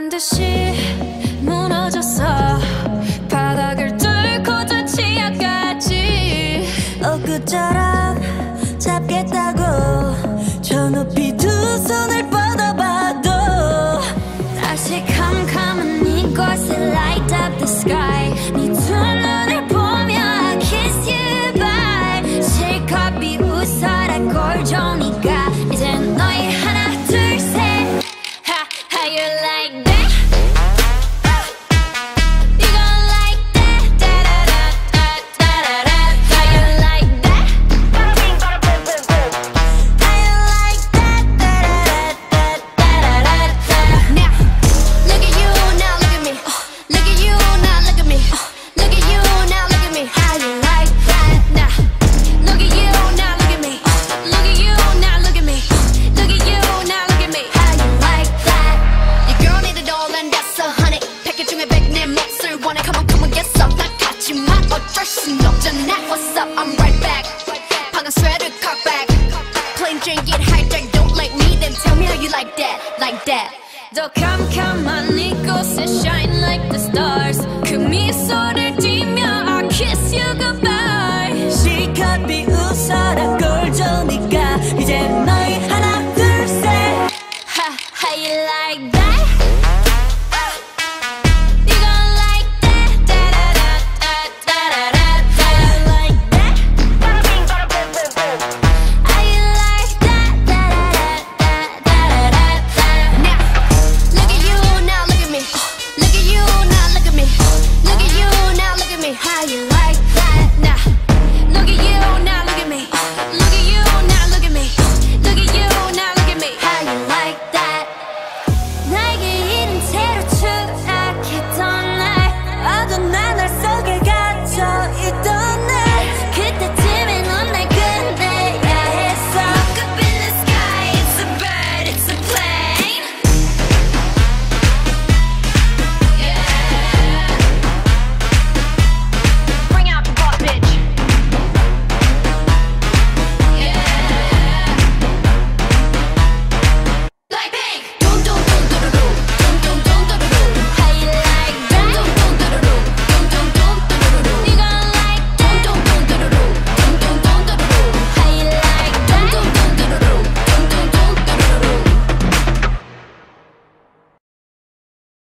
듯이 무너졌어. 바닥을 뚫고 저 치아까지 엊그처럼 잡겠다고 저 높이 두 손을 뻗어봐도 다시 캄캄한 이곳에 light up the sky. 네 두 눈을 보며 I kiss you bye. 실컷 비웃어라 꼴좋으니까 이젠 너희 하나 둘 셋. How you like that? You gon' like that? Da-da-da-da-da-da-da. How you like that? How you like that? Da-da-da-da-da-da-da. Now, look at you, now look at me. Look at you, now look at me. Look at you, now look at me. How you like that? Now, look at you, now look at me. Look at you, now look at me. Look at you, now look at me. How you like that? Your girl need it all and that's 100. 패킷 중에 100 내 몫을 원해. Come on, come on, get some. 나 같지만 어쩔 순 없잖아. What's up? I'm right back. 방금 sweater cut back. Plain Jane get hijacked. Don't like me, then tell me how you like that, like that. 더 캄캄한 이곳에 shine like the stars. 그 미소를